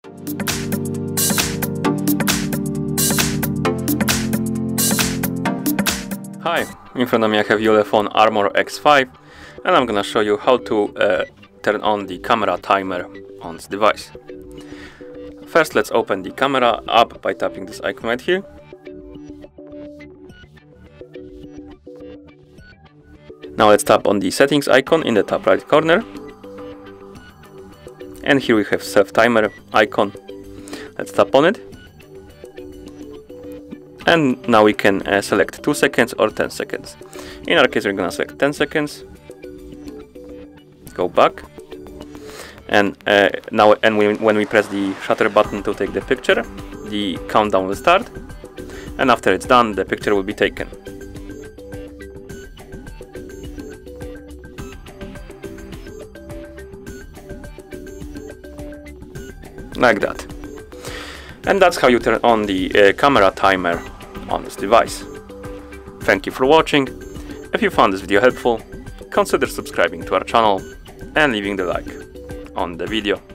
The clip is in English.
Hi, in front of me I have Ulefone Armor X5 and I'm gonna show you how to turn on the camera timer on this device. First, let's open the camera app by tapping this icon right here. Now let's tap on the settings icon in the top right corner. And here we have self timer icon. Let's tap on it. And now we can select 2 seconds or 10 seconds. In our case, we're gonna select 10 seconds. Go back. And when we press the shutter button to take the picture, the countdown will start. And after it's done, the picture will be taken. Like that. And that's how you turn on the camera timer on this device. Thank you for watching. If you found this video helpful, consider subscribing to our channel and leaving the like on the video.